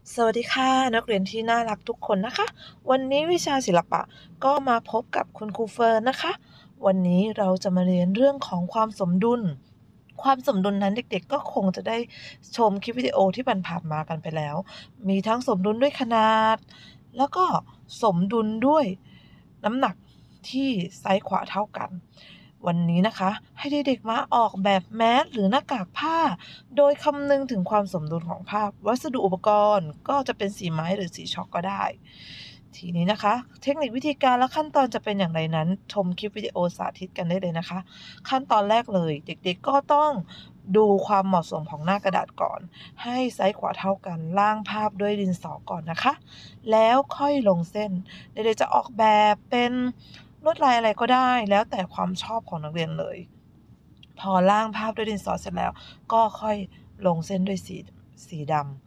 สวัสดีค่ะนักเรียนที่น่ารักทุกคนนะคะวันนี้วิชาศิลปะก็มาพบกับคุณครูเฟิร์นนะคะวันนี้เราจะมาเรียนเรื่องของความสมดุลนั้นเด็กๆก็คงจะได้ชมคลิปวิดีโอที่ผ่านๆมากันไปแล้วมีทั้งสมดุลด้วยขนาดแล้วก็สมดุลด้วยน้ำหนักที่ซ้ายขวาเท่ากันวันนี้นะคะให้เด็กๆมาออกแบบแมสหรือหน้ากากผ้าโดยคำนึงถึงความสมดุลของภาพวัสดุอุปกรณ์ก็จะเป็นสีไม้หรือสีช็อกก็ได้ทีนี้นะคะเทคนิควิธีการและขั้นตอนจะเป็นอย่างไรนั้นชมคลิปวิดีโอสาธิตกันได้เลยนะคะขั้นตอนแรกเลยเด็กๆก็ต้องดูความเหมาะสมของหน้ากระดาษก่อนให้ซ้ายขวาเท่ากันล่างภาพด้วยดินสอก่อนนะคะแล้วค่อยลงเส้นเด็กๆจะออกแบบเป็นลวดลายอะไรก็ได้แล้วแต่ความชอบของนักเรียนเลยพอล่างภาพด้วยดินสอเสร็จแล้วก็ค่อยลงเส้นด้วยสีดำ